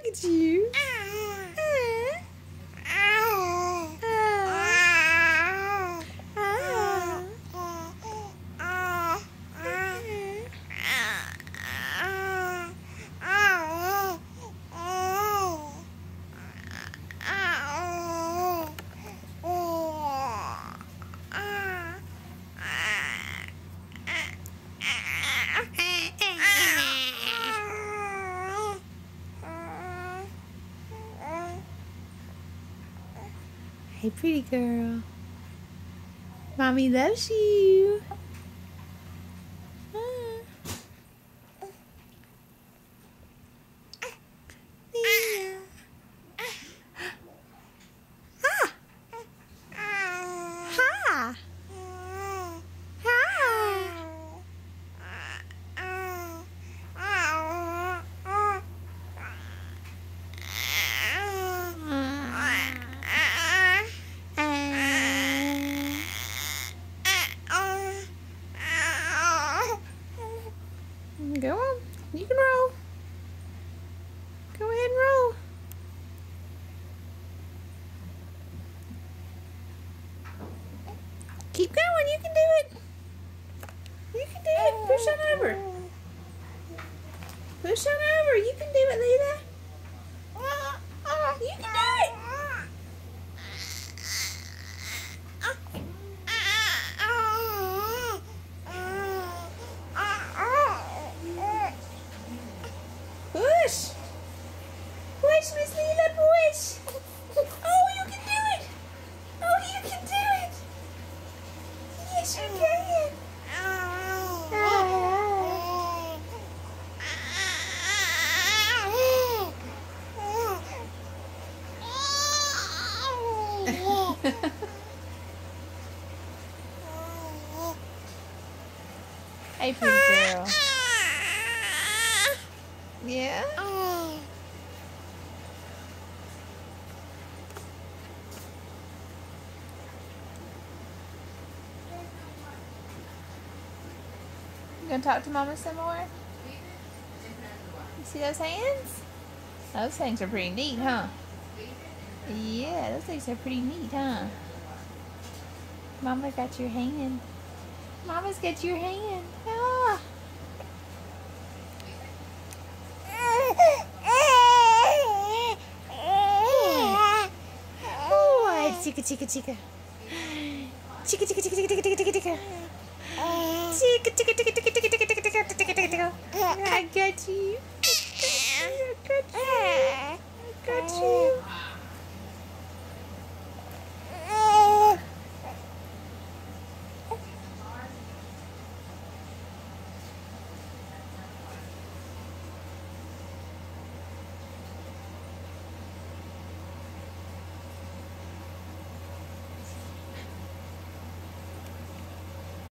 Look at you. Hey, pretty girl. Mommy loves you. Leela. Ha. Go on. You can roll. Go ahead and roll. Keep going. You can do it. You can do it. Push on over. Push on over. You can do it, Leela. You can do it. Push! Push, Miss Leela, push! Oh, you can do it! Oh, you can do it! Yes, you can! Hey, pretty girl. Yeah? You gonna talk to Mama some more? You see those hands? Those things are pretty neat, huh? Yeah, those things are pretty neat, huh? Mama got your hand. Mama's got your hand. Ah. Chica, chica, chica. Chica, chica, chica, chica, chica, chica, chica. Chica, chica, chica, chica, chica, chica, chica, chica, chica, chica. I got you. I got you. I got you.